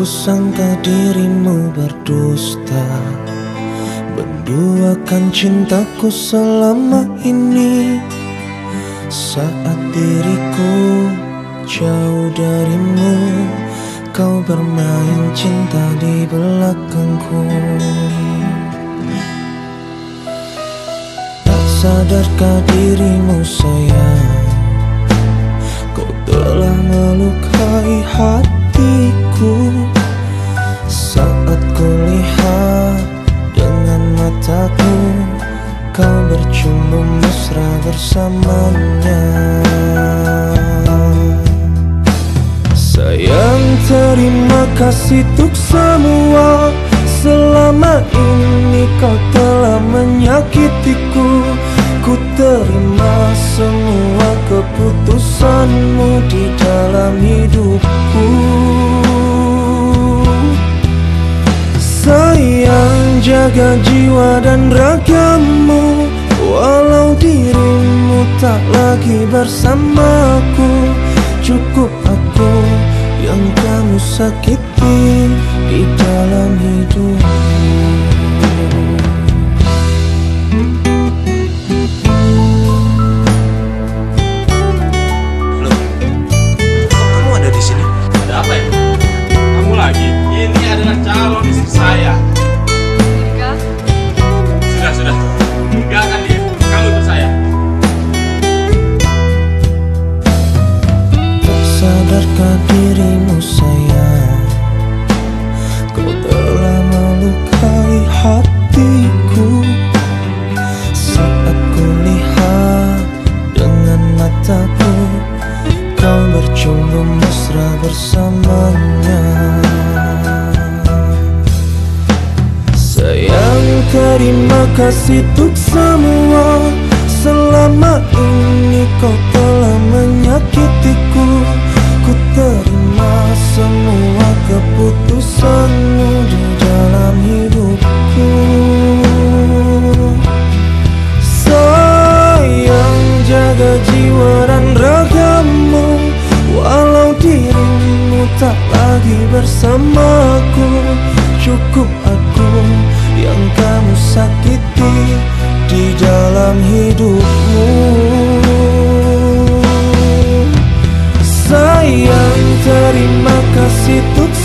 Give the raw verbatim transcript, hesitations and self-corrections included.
sangka dirimu berdusta, menduakan cintaku selama ini. Saat diriku jauh darimu, kau bermain cinta di belakangku. Tak sadarkah dirimu sayang, kau telah melukai hatiku. Saat kulihat dengan mataku, kau bercumbu mesra bersamanya. Sayang, terima kasih untuk semua. Selama ini kau telah menyakitiku. Ku terima semua keputusanmu di dalam hidupku. Sayang, jaga jiwa dan ragamu, walau dirimu tak lagi bersamaku. Cukup aku yang kamu sakiti di dalam hidupmu. Loh, kok kamu ada di sini? Ada apa ya? Kamu lagi? Ini adalah calon istri saya. Enggak. Sudah, sudah. Enggak kan dia? Kamu ikut saya. Sadarkah dirimu sayang, kau telah melukai hatiku. Saat kulihat dengan mataku, kau bercumbu mesra bersamanya. Sayang, terima kasih untuk semua. Selama ini kau telah menyakitiku. Ku terima semua keputusanmu di dalam hidupku. Sayang, jaga jiwa dan ragamu, walau dirimu tak lagi bersamaku. Cukup aku yang kamu sakiti di dalam hidupmu. Sayang, terima kasih untuk